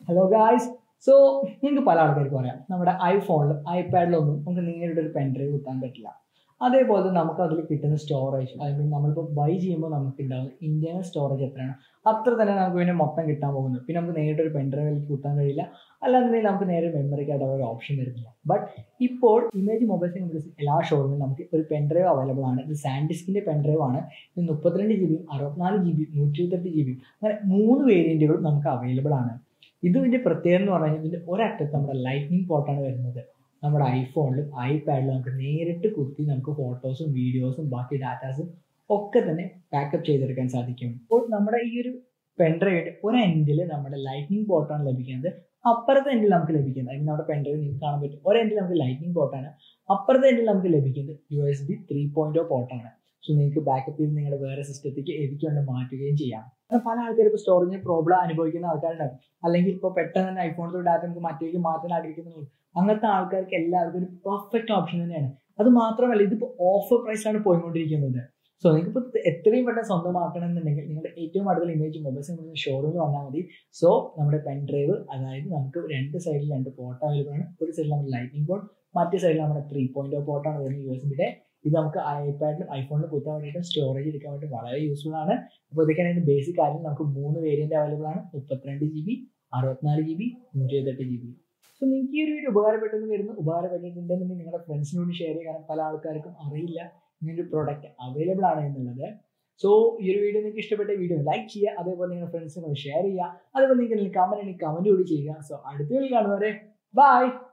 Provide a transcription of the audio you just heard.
Hello guys. So നിങ്ങൾക്ക് പല ആൾക്കാർക്കും അറിയാം നമ്മുടെ ഐഫോണിലും ഐപാഡിലൊന്നും നമുക്ക് നേരിട്ട് ഒരു പെൻഡ്രൈവ് കുത്താൻ പറ്റില്ല. അതേപോലെ നമുക്ക് അതിൽ കിട്ടുന്ന സ്റ്റോറേജ്, ഐ മീൻ നമ്മളിപ്പോൾ ബൈ ചെയ്യുമ്പോൾ നമുക്ക് ഉണ്ടാകുന്ന ഇന്റേണൽ സ്റ്റോറേജ് എത്രയാണ് അത്ര തന്നെ നമുക്ക് പിന്നെ മൊത്തം കിട്ടാൻ പോകുന്നത്. പിന്നെ നമുക്ക് നേരിട്ട് ഒരു പെൻഡ്രൈവിലേക്ക് കുത്താൻ കഴിയില്ല, അല്ലാന്നുണ്ടെങ്കിൽ നമുക്ക് നേരെ മെമ്മറി കാർഡ് ഒരു ഓപ്ഷൻ വരുന്നില്ല. ബട്ട് ഇപ്പോൾ ഇമേജ് മൊബൈൽസ് കമ്പനീസ് എല്ലാ ഷോറൂമിലും നമുക്ക് ഒരു പെൻഡ്രൈവ് അവൈലബിൾ ആണ്. ഇത് സാൻഡിസ്കിന്റെ പെൻഡ്രൈവ് ആണ്. ഇത് 32 GB, 64 GB, 128 GB, അങ്ങനെ 3 വേരിയന്റുകളും നമുക്ക് അവൈലബിൾ ആണ്. ഇതിന്റെ പ്രത്യേകത എന്ന് പറഞ്ഞു കഴിഞ്ഞാൽ ഇതിന്റെ ഒരറ്റത്ത് നമ്മുടെ ലൈറ്റ്നിങ് പോർട്ടാണ് വരുന്നത്. നമ്മുടെ ഐഫോണിലും ഐപാഡിലും നമുക്ക് നേരിട്ട് കുത്തി നമുക്ക് ഫോട്ടോസും വീഡിയോസും ബാക്കി ഡാറ്റാസും ഒക്കെ തന്നെ ബാക്കപ്പ് ചെയ്തെടുക്കാൻ സാധിക്കും. അപ്പോൾ നമ്മുടെ ഈ ഒരു പെൻഡ്രൈവിന്റെ ഒരു എൻഡിൽ നമ്മുടെ ലൈറ്റ്നിങ് പോർട്ടാണ് ലഭിക്കുന്നത്, അപ്പുറത്തെ എൻഡിൽ നമുക്ക് ലഭിക്കുന്നത്, ഐ മീൻ നമ്മുടെ പെൻഡ്രൈവ് നിങ്ങൾക്ക് കാണാൻ പറ്റും, ഒരു എൻഡിൽ നമുക്ക് ലൈറ്റ്നിങ് പോർട്ടാണ്, അപ്പുറത്തെ എൻഡിൽ നമുക്ക് ലഭിക്കുന്നത് USB 3.0 പോർട്ടാണ്. സോ നിങ്ങൾക്ക് ബാക്കപ്പ് ചെയ്ത് നിങ്ങളുടെ വേറെ സിസ്റ്റത്തേക്ക് ഏതൊക്കെ കൊണ്ട് മാറ്റുകയും ചെയ്യാം. പല ആൾക്കാരും ഇപ്പോൾ സ്റ്റോറേജിന് പ്രോബ്ലം അനുഭവിക്കുന്ന ആൾക്കാരുണ്ടാവും, അല്ലെങ്കിൽ ഇപ്പോൾ പെട്ടെന്ന് തന്നെ ഐഫോണിലെ ഡാറ്റ നമുക്ക് മറ്റേക്ക് മാറ്റാൻ ആഗ്രഹിക്കുന്നു. അങ്ങനത്തെ ആൾക്കാർക്ക് എല്ലാവർക്കും ഒരു പെർഫെക്റ്റ് ഓപ്ഷൻ തന്നെയാണ്. അത് മാത്രമല്ല, ഇതിപ്പോൾ ഓഫർ പ്രൈസിലാണ് പോയിക്കൊണ്ടിരിക്കുന്നത്. സോ നിങ്ങൾക്ക് ഇപ്പോൾ എത്രയും പെട്ടെന്ന് സ്വന്തമാക്കണം എന്നുണ്ടെങ്കിൽ നിങ്ങളുടെ ഏറ്റവും അടുത്തുള്ള ഇമേജ് മൊബൈൽസ് ഷോറൂമിൽ വന്നാൽ മതി. സോ നമ്മുടെ പെൻഡ്രൈവ്, അതായത് നമുക്ക് രണ്ട് സൈഡിൽ രണ്ട് പോർട്ട് അവൈലബിൾ ആണ്. ഒരു സൈഡിൽ നമ്മുടെ ലൈറ്റിംഗ് പോർട്ട്, മറ്റേ സൈഡിൽ നമ്മുടെ 3.0 പോർട്ടാണ് വരുന്നത് USB-യുടെ. ഇത് നമുക്ക് ഐപാഡിലും ഐഫോണിലും കുത്താൻ വേണ്ടിയിട്ട് സ്റ്റോറേജ് എടുക്കാൻ വേണ്ടി വളരെ യൂസ്ഫുൾ ആണ്. അപ്പോൾ ഇതൊക്കെയാണ് ഇതിന്റെ ബേസിക് കാര്യം. നമുക്ക് 3 വേരിയന്റ് അവൈലബിൾ ആണ്: 32 GB, 64 GB, 128 GB. സോ നിങ്ങൾക്ക് ഈ ഒരു വീഡിയോ ഉപകാരപ്പെട്ടിട്ടുണ്ടെന്നുണ്ടെങ്കിൽ നിങ്ങളുടെ ഫ്രണ്ട്സിനോട് ഷെയർ ചെയ്യാൻ. പല ആൾക്കാർക്കും അറിയില്ല ഇങ്ങനൊരു പ്രോഡക്റ്റ് അവൈലബിൾ ആണ് എന്നുള്ളത്. സോ ഈ ഒരു വീഡിയോ നിങ്ങൾക്ക് ഇഷ്ടപ്പെട്ട വീഡിയോ ലൈക്ക് ചെയ്യുക, അതേപോലെ നിങ്ങളുടെ ഫ്രണ്ട്സിനോട് ഷെയർ ചെയ്യുക, അതേപോലെ നിങ്ങൾക്ക് കമന്റ് കൂടി ചെയ്യുക. സോ അടുത്ത വീഡിയോ കാണുന്നവരെ ബൈ.